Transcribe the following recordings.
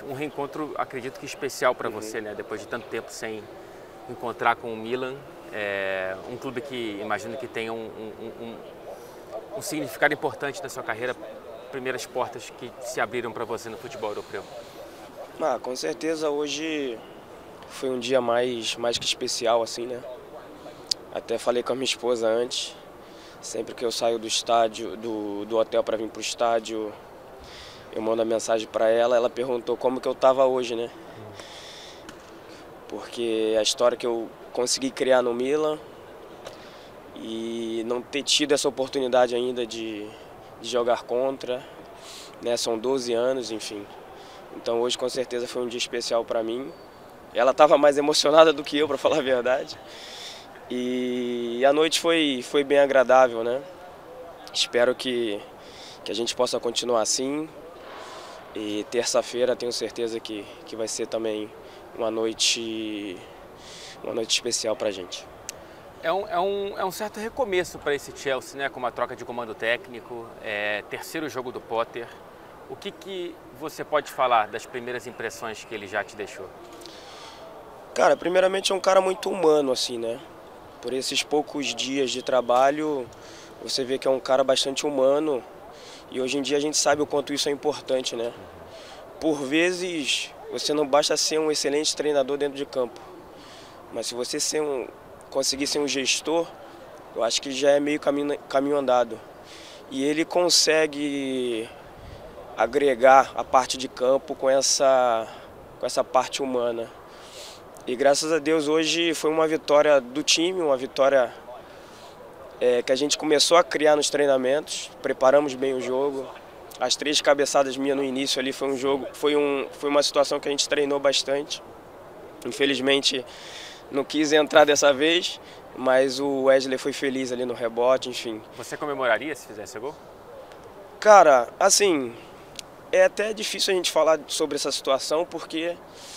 um reencontro, acredito que especial para você, né? Depois de tanto tempo sem encontrar com o Milan, um clube que imagino que tenha um significado importante na sua carreira, primeiras portas que se abriram para você no futebol europeu. Com certeza hoje foi um dia mais que especial, assim, né? Até falei com a minha esposa antes, sempre que eu saio do estádio, do hotel para vir para o estádio, eu mando a mensagem para ela, ela perguntou como que eu estava hoje, né? Porque a história que eu consegui criar no Milan e não ter tido essa oportunidade ainda de jogar contra, né? São 12 anos, enfim. Então hoje com certeza foi um dia especial para mim. Ela estava mais emocionada do que eu, para falar a verdade. E a noite foi bem agradável, né? Espero que a gente possa continuar assim. E terça-feira tenho certeza que vai ser também uma noite especial para a gente. É um certo recomeço para esse Chelsea, né? Com uma troca de comando técnico, terceiro jogo do Potter. O que você pode falar das primeiras impressões que ele já te deixou? Cara, primeiramente é um cara muito humano, assim, né? Por esses poucos dias de trabalho, você vê que é um cara bastante humano. E hoje em dia a gente sabe o quanto isso é importante, né? Por vezes, você não basta ser um excelente treinador dentro de campo. Mas se você conseguir ser um gestor, eu acho que já é meio caminho andado. E ele consegue agregar a parte de campo com essa parte humana. E graças a Deus hoje foi uma vitória do time, uma vitória que a gente começou a criar nos treinamentos, preparamos bem o jogo. As 3 cabeçadas minhas no início ali foi uma situação que a gente treinou bastante. Infelizmente não quis entrar dessa vez, mas o Wesley foi feliz ali no rebote, enfim. Você comemoraria se fizesse gol? Cara, assim, é até difícil a gente falar sobre essa situação porque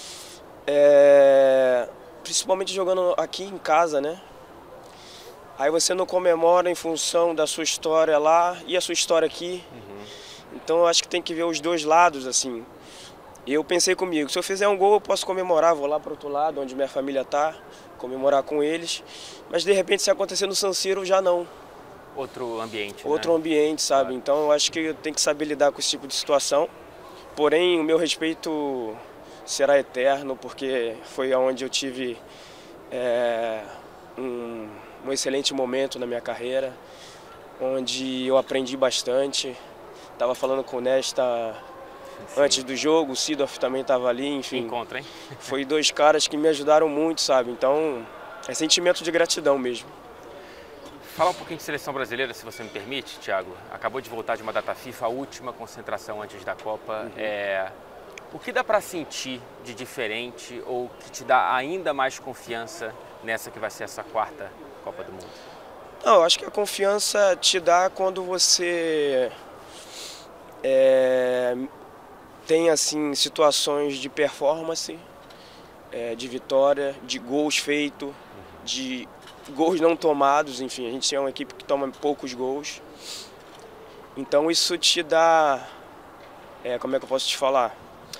principalmente jogando aqui em casa, né? Aí você não comemora em função da sua história lá e a sua história aqui. Então eu acho que tem que ver os dois lados, assim. E eu pensei comigo, se eu fizer um gol eu posso comemorar, vou lá para o outro lado, onde minha família está, comemorar com eles. Mas de repente se acontecer no San Siro, já não. Outro ambiente, Outro ambiente, sabe? Então eu acho que eu tenho que saber lidar com esse tipo de situação. Porém, o meu respeito será eterno, porque foi onde eu tive um excelente momento na minha carreira, onde eu aprendi bastante. Estava falando com o Nesta antes do jogo, o Seedorf também estava ali, enfim. Encontro, hein? Foi 2 caras que me ajudaram muito, sabe? Então, é sentimento de gratidão mesmo. Fala um pouquinho de seleção brasileira, se você me permite, Thiago. Acabou de voltar de uma data FIFA, a última concentração antes da Copa. O que dá para sentir de diferente ou que te dá ainda mais confiança nessa que vai ser essa 4ª Copa do Mundo? Não, eu acho que a confiança te dá quando você tem assim situações de performance, de vitória, de gols feitos, de gols não tomados, enfim, a gente é uma equipe que toma poucos gols. Então isso te dá, como é que eu posso te falar?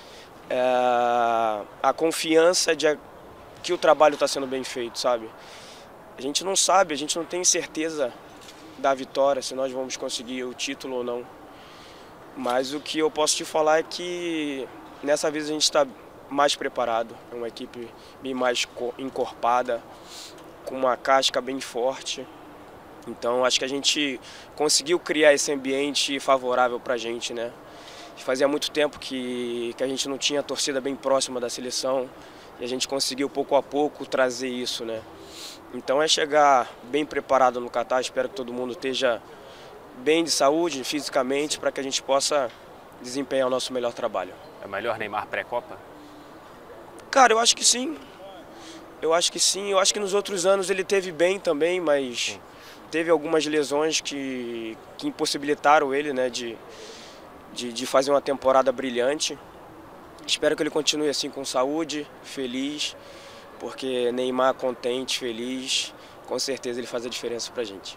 A confiança de que o trabalho está sendo bem feito, sabe? A gente não sabe, a gente não tem certeza da vitória, se nós vamos conseguir o título ou não. Mas o que eu posso te falar é que nessa vez a gente está mais preparado. É uma equipe bem mais encorpada, com uma casca bem forte. Então acho que a gente conseguiu criar esse ambiente favorável para a gente, né? Fazia muito tempo que a gente não tinha a torcida bem próxima da seleção e a gente conseguiu pouco a pouco trazer isso, né? Então é chegar bem preparado no Catar, espero que todo mundo esteja bem de saúde, fisicamente, para que a gente possa desempenhar o nosso melhor trabalho. É melhor Neymar pré-Copa? Cara, eu acho que sim. Eu acho que sim. Eu acho que nos outros anos ele teve bem também, mas teve algumas lesões que impossibilitaram ele, né, de fazer uma temporada brilhante. Espero que ele continue assim com saúde, feliz, porque Neymar contente, feliz, com certeza ele faz a diferença pra gente.